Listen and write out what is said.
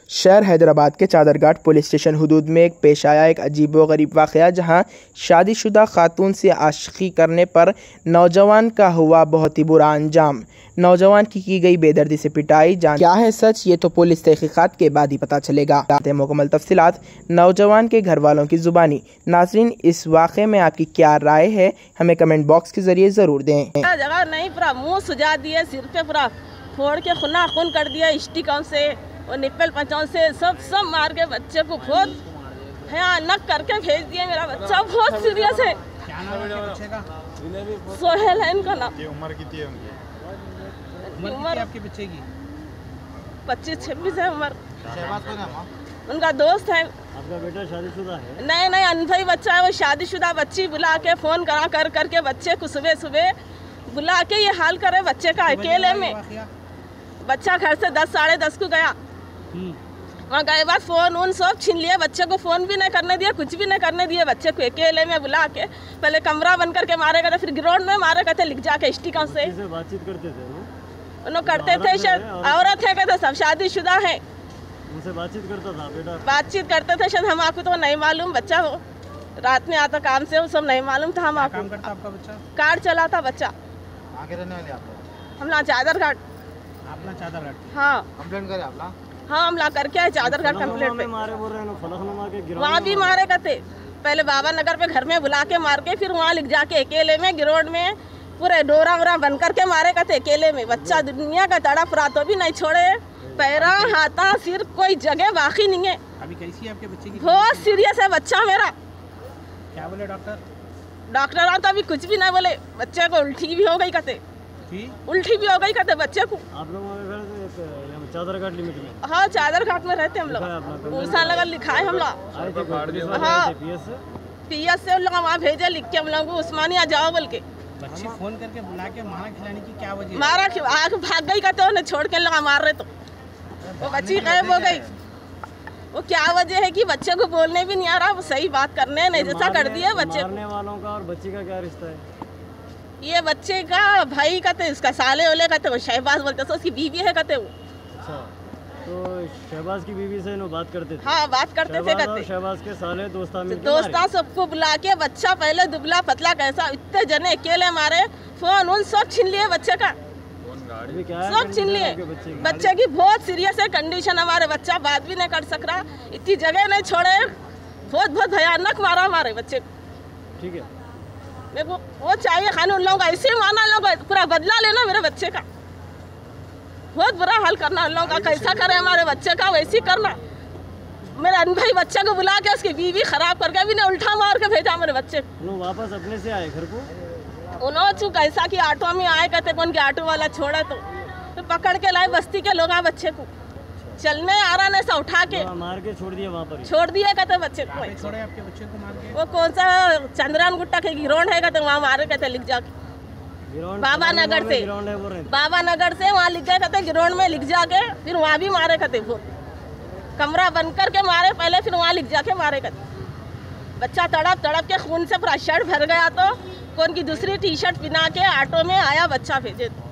शहर हैदराबाद के Chadarghat police station हुदूद में एक पेश आया एक अजीबोगरीब वाक़या, जहां शादीशुदा खातून से आशिकी करने पर नौजवान का हुआ बहुत ही बुरा अंजाम। नौजवान की गई बेदर्दी से पिटाई। क्या है सच, ये तो पुलिस तहकीकात के बाद ही पता चलेगा। मुकम्मल तफसीलात नौजवान के घर वालों की जुबानी। नाज़रीन, इस वाक़े में आपकी क्या राय है, हमें कमेंट बॉक्स के जरिए ज़रूर दें। जगह नहीं, पूरा मुँह सुझा दिए, सिर पे पूरा फोड़ के खुना खून कर दिया, स्टिकों से और निप्पल पंचों से सब मार के बच्चे को बहुत भयानक करके भेज दिया। मेरा बच्चा बहुत सीरियस है। क्या नाम है बच्चे का? सोहेल है इनका नाम। उम्र कितनी है उनकी? उम्र आपके बच्चे की 25-26 है उम्र। शहबाज कौन है? उनका दोस्त है। आपका बेटा शादीशुदा है? नहीं, अनभाई बच्चा है। वो शादीशुदा बच्ची बुला के फोन कर करके बच्चे को सुबह बुला के ये हाल करे बच्चे का। अकेले में बच्चा घर से 10 साढ़े 10 को गया। वहाँ गए बाद फोन उन सब छीन लिए, बच्चे को फोन भी नहीं करने दिया, कुछ भी नहीं करने दिए। बच्चे को अकेले में बुला के पहले कमरा बंद करके मारे गए, फिर ग्राउंड में मारे गए थे लिख जाके स्टिकों से। बातचीत करते थे उन्होंने करते थे, शायद औरत है कहते, सब शादीशुदा है। उनसे बातचीत करता था बेटा? बातचीत करते थे शायद, हम आपको तो नहीं मालूम। बच्चा हो रात में आता काम से, वो सब नहीं मालूम था। हम आपको काम करता आपका बच्चा? कार चलाता बच्चा। आगे रहने वाले आप? हम ना चादरघाट। आपला चादरघाट? हाँ, कंप्लेंट करे आपला? हाँ, हम ला करके आए चादरघाट कंप्लेंट पे। वहाँ भी मारे करते, पहले बाबा नगर पे घर में बुला के मार के, फिर वहाँ लिख जाके अकेले में ग्राउंड में पूरे डोरा वोरा बन करके मारे करते अकेले में। बच्चा दुनिया का तड़प रहा तो भी नहीं छोड़े, पैरा हाथा सिर कोई जगह बाकी नहीं है। अभी कैसी है आपके बच्चे की? बहुत सीरियस है बच्चा मेरा। क्या बोले डॉक्टर? डॉक्टर तो अभी कुछ भी नहीं बोले। बच्चे को उल्टी भी हो गई कहते, उल्टी भी हो गई कहते बच्चे को। आप लोग चादरघाट लिमिट में? हाँ, चादरघाट में रहते हम लोग। उनसा लगा लिखा है हम लोग। हाँ, PS से उन लोग वहाँ भेजे लिख के हम लोग को, उस्मानिया जाओ बोल के। बच्ची फोन करके बुला के मारा खिलाने की क्या वजह? मारा आग भाग गई कहते, उन्हें छोड़ के लगा मार रहे तो वो बच्ची गायब हो गई। वो क्या वजह है कि बच्चे को बोलने भी नहीं आ रहा, वो सही बात करने नहीं जैसा कर दिया बच्चे। मारने वालों का और बच्ची का क्या रिश्ता है? ये बच्चे का भाई कहते, उसका साले ओले कहते, वो शहबाज बोलते, तो उसकी बीवी है कहते वो। अच्छा, तो शहबाज की बीवी से बात करते थे? हाँ, बात करते थे कहते। शहबाज के साले दोस्ता सबको बुला के, बच्चा पहले दुबला पतला कैसा, इतने जने अकेले मारे, फोन उन सब छीन लिए बच्चे का, सब छीन लिए। बच्चे की बहुत सीरियस है कंडीशन, हमारे बच्चा बात भी नहीं कर सक रहा, इतनी जगह नहीं छोड़े, बहुत भयानक मारा हमारे बच्चे को। ठीक है, मेरे को वो चाहिए खाने, उन लोगों का ऐसे माना, लोग पूरा बदला लेना मेरे बच्चे का, बहुत बुरा हाल करना उन लोगों का। कैसा करे हमारे बच्चे का वैसे करना। मेरे अनभाई बच्चे को बुला के उसकी बीवी खराब करके भी ने उल्टा मार के भेजा मेरे बच्चे को। वापस अपने से आए घर को? उन्होंने चूक ऐसा कि ऑटो में आए कहते, कौन के ऑटो वाला छोड़ा तो पकड़ के लाए बस्ती के लोग बच्चे को, चलने आ रहा ऐसा उठा के मार के छोड़ दिया वहाँ पर? छोड़ दिया कहते बच्चे को। छोड़े आपके बच्चे को मार के? वो कौन सा चंद्रान गुट्टा के ग्राउंड है कहते, वहाँ मारे कहते लिख जाके। बाबा नगर से वहाँ लिख गए कहते, ग्राउंड में लिख जाके, फिर वहाँ भी मारे कहते, वो कमरा बंद करके मारे पहले, फिर वहाँ लिख जाके मारे कहते। बच्चा तड़प के खून से पूरा शर्ट भर गया, तो कौन की दूसरी टी-शर्ट पहना के ऑटो में आया बच्चा भेजे।